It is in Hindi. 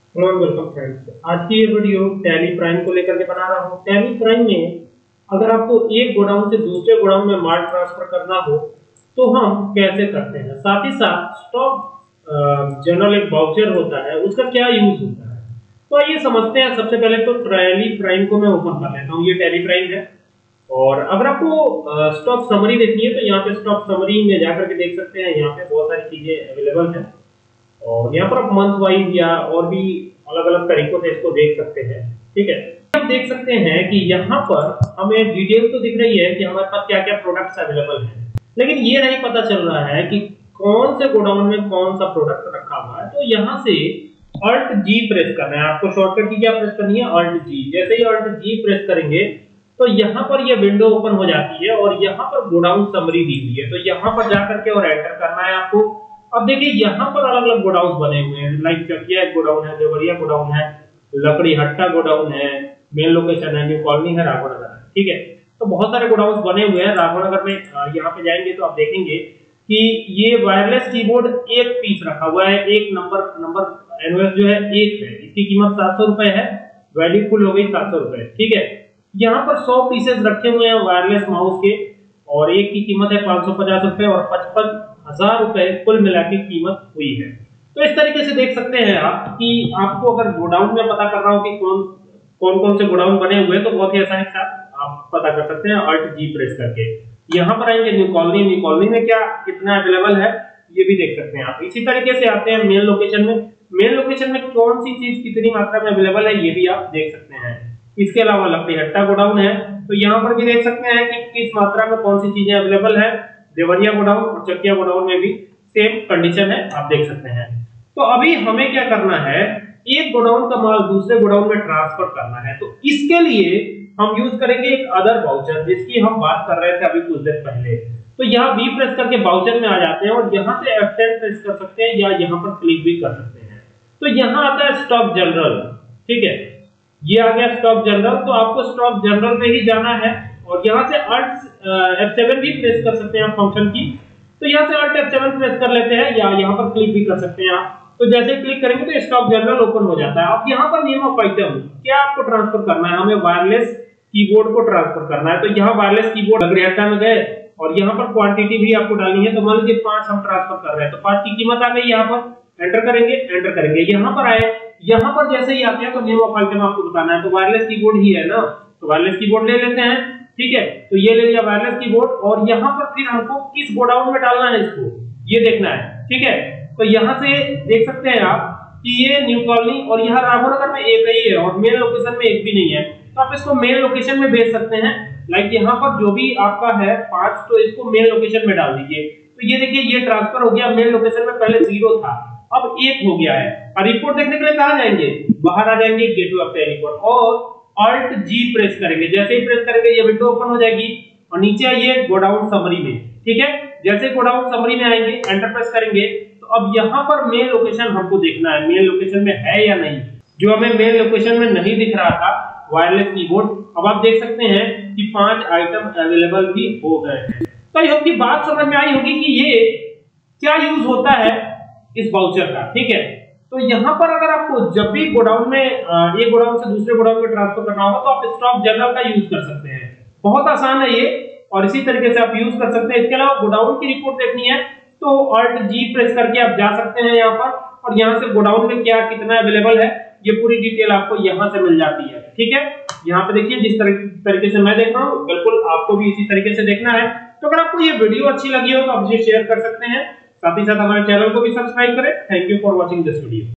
Welcome friends. आज की ये वीडियो टैली प्राइम को लेकर के बना रहा हूँ। टैली प्राइम में अगर आपको एक गोडाउन से दूसरे गोडाउन में माल ट्रांसफर करना हो तो हम कैसे करते हैं, साथ ही साथ स्टॉक जनरल एक वाउचर होता है उसका क्या यूज होता है, तो आइए समझते हैं। सबसे पहले तो टैली प्राइम को मैं ओपन कर लेता हूँ। ये टैली प्राइम है और अगर आपको स्टॉक समरी देखनी है तो यहाँ पे स्टॉक समरी में जाकर के देख सकते हैं। यहाँ पे बहुत सारी चीजें अवेलेबल है और यहाँ पर आप मंथ वाइज या और भी अलग अलग तरीकों से इसको देख सकते हैं। ठीक है, हम देख सकते हैं कि यहाँ पर हमें डिटेल तो दिख रही है कि हमारे पास क्या क्या प्रोडक्ट्स अवेलेबल हैं, लेकिन ये नहीं पता चल रहा है कि कौन से गोडाउन में कौन सा प्रोडक्ट रखा हुआ है। तो यहाँ से Alt G प्रेस करना है आपको। शॉर्टकट की क्या प्रेस करनी है? Alt G। जैसे ही Alt G प्रेस करेंगे तो यहाँ पर ये विंडो ओपन हो जाती है और यहाँ पर गोडाउन समरी दी हुई है, तो यहाँ पर जाकर के और एंटर करना है आपको। अब देखिए यहाँ पर अलग अलग गोडाउन बने हुए हैं, लाइक चकिया एक गोडाउन है, देवरिया गोडाउन है, लकड़ी हट्टा गोडाउन है, मेन लोकेशन है न्यू कॉलोनी है, राघवनगर है। ठीक है, तो बहुत सारे गोडाउन बने हुए हैं। राघवनगर में यहाँ पे जाएंगे तो आप देखेंगे कि ये वायरलेस कीबोर्ड एक पीस रखा हुआ है, एक नंबर एनओएस जो है एक है, इसकी कीमत 700 रुपए है, वैल्यू फुल हो गई 700 रुपए। ठीक है, यहाँ पर 100 पीसेस रखे हुए हैं वायरलेस माउस के और एक की कीमत है 550 रुपए और 55,000 रुपए कुल मिला के कीमत हुई है। तो इस तरीके से देख सकते हैं आप कि आपको अगर गोडाउन में पता करना हो कि कौन से गोडाउन बने हुए हैं तो बहुत ही आसानी से आप पता कर सकते हैं Alt G प्रेस करके। यहाँ पर आएंगे न्यू कॉलोनी में क्या कितना अवेलेबल है ये भी देख सकते हैं आप। इसी तरीके से आते हैं मेन लोकेशन में कौन सी चीज कितनी मात्रा में अवेलेबल है ये भी आप देख सकते हैं। इसके अलावा लकड़ी हट्टा गोडाउन है तो यहाँ पर भी देख सकते हैं कि किस मात्रा में कौन सी चीजें अवेलेबल है। देवरिया गोडाउन और चकिया गोडाउन में भी सेम कंडीशन है, आप देख सकते हैं। तो अभी हमें क्या करना है, एक गोडाउन का माल दूसरे गोडाउन में ट्रांसफर करना है, तो इसके लिए हम यूज करेंगे एक अदर वाउचर जिसकी हम बात कर रहे थे अभी कुछ देर पहले। तो यहाँ V प्रेस करके वाउचर में आ जाते हैं और यहाँ से F10 प्रेस कर सकते हैं या यहाँ पर क्लिक भी कर सकते हैं। तो यहाँ आता है स्टॉक जनरल। ठीक है, ये आ गया स्टॉक जनरल, तो आपको स्टॉक जनरल में ही जाना है और यहाँ से Alt F7 भी प्रेस कर सकते हैं आप फंक्शन की। तो यहाँ से Alt F7 प्रेस कर लेते हैं या यहाँ पर क्लिक भी कर सकते हैं आप। तो जैसे क्लिक करेंगे तो स्टॉक जनरल ओपन हो जाता है। अब यहाँ पर नेम ऑफ आइटम क्या आपको ट्रांसफर करना है, हमें वायरलेस कीबोर्ड को ट्रांसफर करना है। तो यहाँ वायरलेस कीबोर्ड अग्रहता में गए और यहाँ पर क्वांटिटी भी आपको डालनी है। तो मान लीजिए 5 हम ट्रांसफर कर रहे हैं, तो 5 की कीमत आ गई। यहाँ पर एंटर करेंगे यहाँ पर आए, यहाँ पर जैसे ही आते हैं तो नेम ऑफ आइटम आपको बताना है। तो वायरलेस कीबोर्ड ही है ना, तो वायरलेस कीबोर्ड ले लेते हैं। ठीक है, तो ये ले लिया वायरलेस कीबोर्ड और यहाँ पर फिर हमको किस गोडाउन में डालना है इसको ये देखना है। ठीक है, तो यहाँ से देख सकते हैं आप कि ये न्यू कॉलोनी और यहाँ राघवनगर में एक ही है और मेन लोकेशन में एक भी नहीं है, तो आप इसको मेन लोकेशन में भेज सकते हैं। लाइक यहाँ पर जो भी आपका है 5, तो इसको मेन लोकेशन में डाल दीजिए। तो ये देखिए ये ट्रांसफर हो गया। मेन लोकेशन में पहले 0 था, अब 1 हो गया है। और रिपोर्ट देखने के लिए कहाँ जाएंगे, बाहर आ जाएंगे गेटवे ऑफ रिपोर्ट और Alt G प्रेस करेंगे। जैसे ही प्रेस करेंगे ये विंडो ओपन हो जाएगी और नीचे आइए गोडाउन समरी में। ठीक है, जैसे गोडाउन समरी में आएंगे एंटर प्रेस करेंगे तो अब यहाँ पर मेन लोकेशन हमको देखना है, मेन लोकेशन में है या नहीं। जो हमें मेन लोकेशन में नहीं दिख रहा था वायरलेस कीबोर्ड, अब आप देख सकते हैं कि 5 आइटम अवेलेबल भी हो गए हैं। तो ये आपकी बात समझ में आई होगी कि ये क्या यूज होता है इस वाउचर का। ठीक है, तो यहाँ पर अगर आपको जब भी गोडाउन में एक गोडाउन से दूसरे गोडाउन में ट्रांसफर करना होगा तो आप स्टॉक जनरल का यूज कर सकते हैं। बहुत आसान है ये और इसी तरीके से आप यूज कर सकते हैं। इसके अलावा गोडाउन की रिपोर्ट देखनी है तो Alt G प्रेस करके आप जा सकते हैं यहाँ पर और यहाँ से गोडाउन में क्या कितना अवेलेबल है ये पूरी डिटेल आपको यहाँ से मिल जाती है। ठीक है, यहाँ पे देखिए जिस तरीके से मैं देख रहा हूँ बिल्कुल आपको भी इसी तरीके से देखना है। तो अगर आपको ये वीडियो अच्छी लगी हो तो आप इसे शेयर कर सकते हैं, साथ ही साथ हमारे चैनल को भी सब्सक्राइब करें। Thank you for watching this video.